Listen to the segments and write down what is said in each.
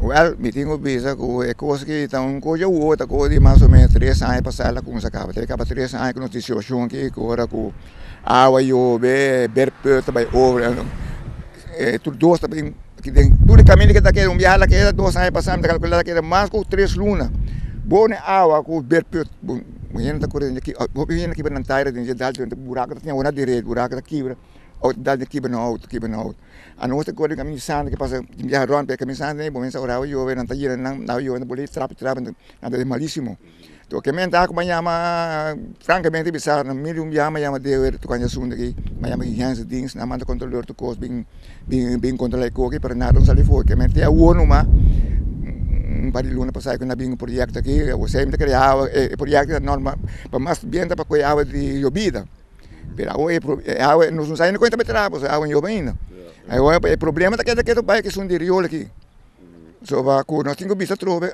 Well, me tenho visa com é coisa que então coisa outra coisa de mais ou menos 3 anos passar com essa acaba. Tem acaba 3 anos com notícia situação que agora com água e o berpe também over tudo dois também que tem tudo caminho que daqui viagem lá que é 2 anos passar daquela coisa que é mais com 3 lunas. Bom né água com berpe Mungkin tak kurang lagi, hobi yang kita nanti ada di jalan tu burak tu yang orang direct burak tu kibra, out dah di kibra out. Anu tu kurang kami sana ke pasal dia ruang pe kami sana ni, boleh seorang yo nanti dia nang yo boleh trap nanti malíssimo. Tu kami entah aku llama francamente bisa milium llama de tu kan jasun daqui, llama hands things, nama tu controller tu cost bing controlar koki para nada sali foi, kami tem a numa pada luna passada quando havia projeto aqui, eu sempre criava projeto normal, para mais bem para cuidar de llovida. Pero hoje nós não saímos conta para trás, água em llovida. Aí o problema é que vai que são de rio aqui. Só vai com nós temos que trove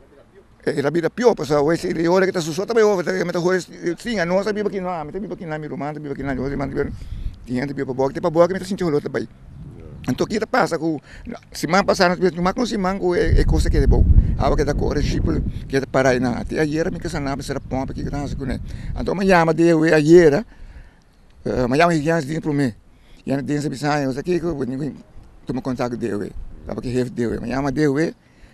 a vida pior, porque hoje rio que está sussurrado também over, mas hoje sim, a nossa biba aqui não, mas biba aqui não, meu irmão, biba aqui não, hoje manda tinha biba para boa que me sentiu outro também. Então kita passa com semana passada nós não com semana com coisa que é bom. Água que da cor tipo que da parar na até ayer me que sana para pompa que tá com né. Então me chama de ayer, me chama que antes de para mim. E antes de saber eu aqui que eu tomo contato de eu. Tava que ref de eu. Me chama de eu.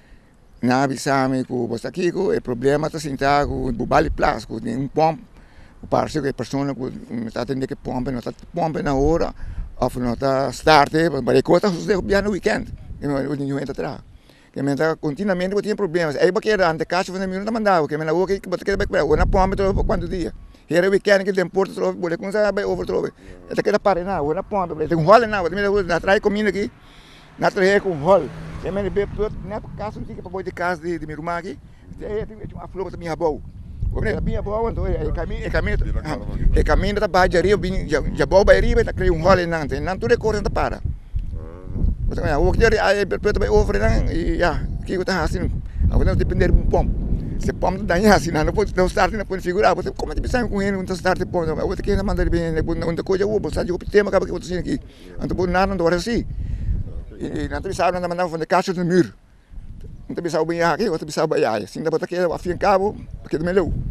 Na avisar-me que você aqui que o problema está sentar com o bali plástico, tem pompa. O parceiro que a pessoa que está tendo que pompa, não está pompa na hora. Of não está start, mas a coisa está no weekend, eu não entro atrás. Que me está continuamente tem problemas. Aí porque era ante caixa não me não mandava, que me na que botar que vai ou na pompa todo quanto dia. Era weekend que tem porto trove, boleh com sabe vai over trove. Até que da pare na, ou na pompa, tem um hall na, me na trai comida aqui. Na trai com hall. Que me be todo na casa que para botar de casa de meu irmão aqui. Tem uma flor também abou. Como é minha boa então é caminho da bajaria já boa bajaria tá criando hall não tudo é correndo para então é o que é perto vai over e já que eu tá assim agora depender de pom se pom tá daí assim não pode não start não pode figurar você como é que pensar com ele não start pom eu vou ter que mandar bem onde coisa eu vou sair o tema acaba que eu tô aqui então nada não assim e não tem sabe não mandar von der caixa do muro. Não tem pensado bem aqui, outro pensado bem aí. Assim dá para que a fim cabo, porque do melhor.